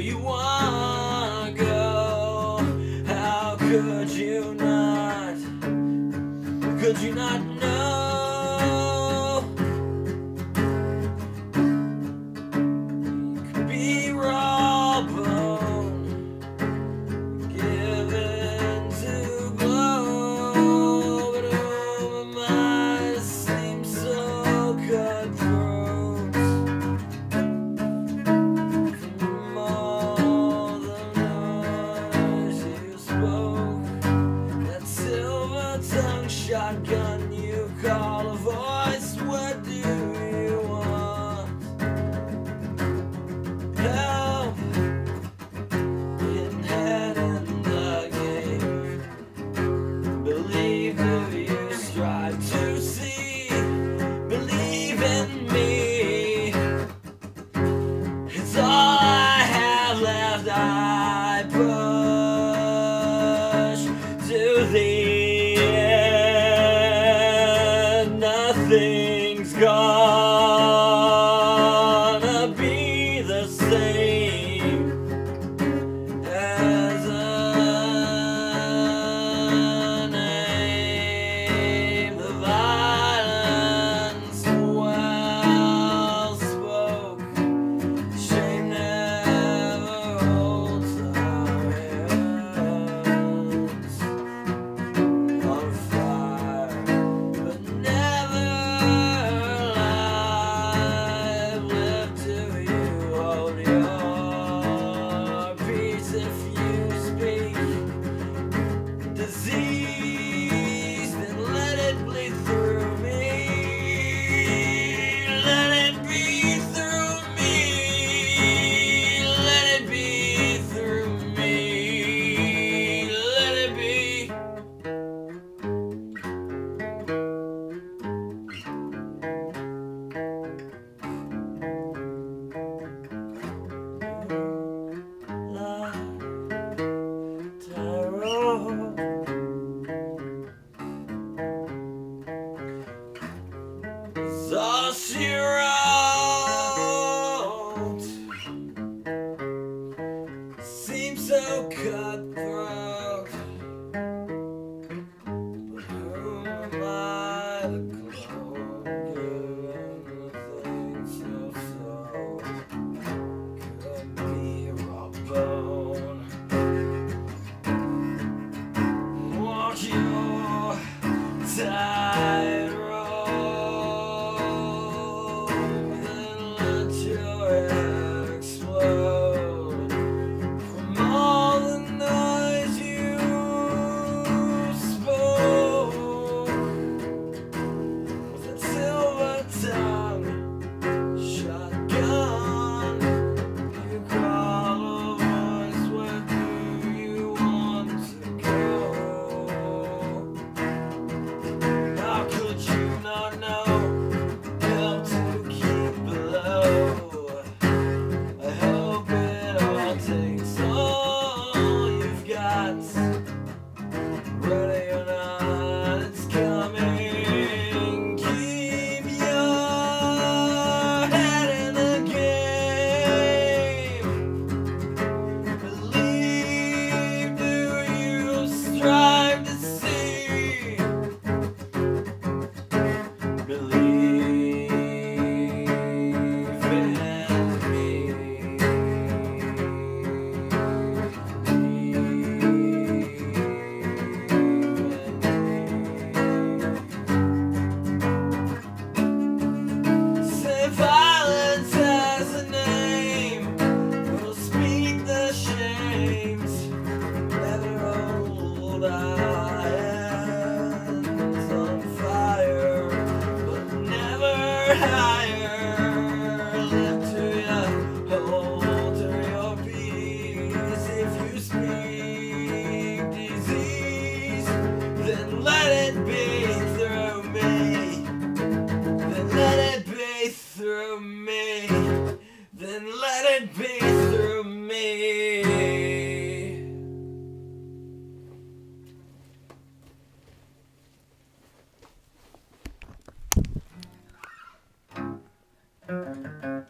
you wanna go. How could you not? Could you not know? You could be raw bone, given to glow, but oh, my mind seems so cutthroat. From all the noise you spoke, that silver-tongued shotgun you call a voice, what do you want? Help in head in the game. Believe who you strive to see. Believe in me. It's all I have left. I push to the end. Nothing's gonna be the same as a name. The violence well spoke. Shame never holds our hands on fire, but never alive. Live till you hold your peace. If you speak disease, then let it bleed through me. Let it be through me. Let it be through me. Let it be. All she wrote seems so cutthroat, but who am I to clone, given the things so could be raw bone. Walk your tightrope. Ready or not, it's coming. Keep your head in the game. Believe, do you strive to see? Believe in me. Violence has a name. We'll speak the shames. Never hold our hands on fire, but never higher. Live to your hold to your peace. If you speak disease, then let it be through me. Then let it be through me. Then let it be through me.